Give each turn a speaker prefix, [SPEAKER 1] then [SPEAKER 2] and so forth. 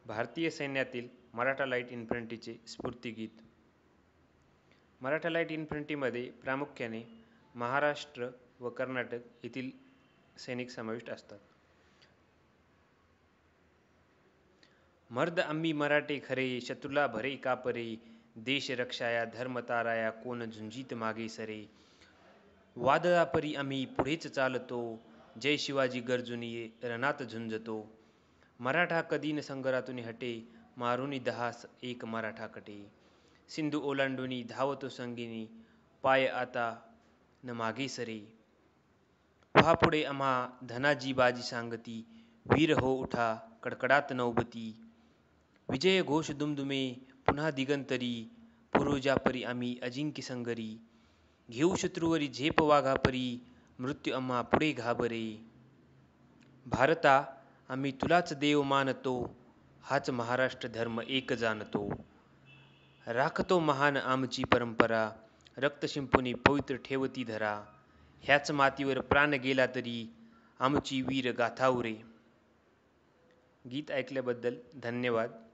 [SPEAKER 1] भारतीय सैन्यातील मराठा लाईट इन्फंट्रीचे स्फूर्तिगीत. मराठा लाईट इन्फंट्रीमध्ये प्रामुख्याने महाराष्ट्र व कर्नाटक येथील सैनिक समाविष्ट असतात. मर्द आम्ही मराठे खरे, शत्रूला भरे कापरे, देश रक्षाया धर्म ताराया, कोण झुंजीत मागे सरे. वादळापरी आम्ही पुढेच चालतो, जय शिवाजी गर्जुनी रणात झुंजतो. मराठा कधी न संग्रातून हटे, मारुनी दहास एक मराठा कटे. सिंधू ओलांडूनी धावतो संगिनी, पाय आता न मागे सरे. व्हा पुढे आम्हा धनाजी बाजी सांगती, वीर हो उठा कडकडात नौबती. विजय घोष दुमदुमे पुन्हा दिगंतरी, पूर्वजापरी आम्ही अजिंक्य संगरी. घेऊ शत्रूवरी झेप वाघापरी, मृत्यू आम्हा पुढे घाबरे. भारता आम्ही तुलाच देव मानतो, हाच महाराष्ट्र धर्म एक जाणतो. राखतो महान आमची परंपरा, रक्त शिंपुनी पवित्र ठेवती धरा. ह्याच मातीवर प्राण गेला तरी, आमची वीर गाथा उरे. गीत ऐकल्याबद्दल धन्यवाद.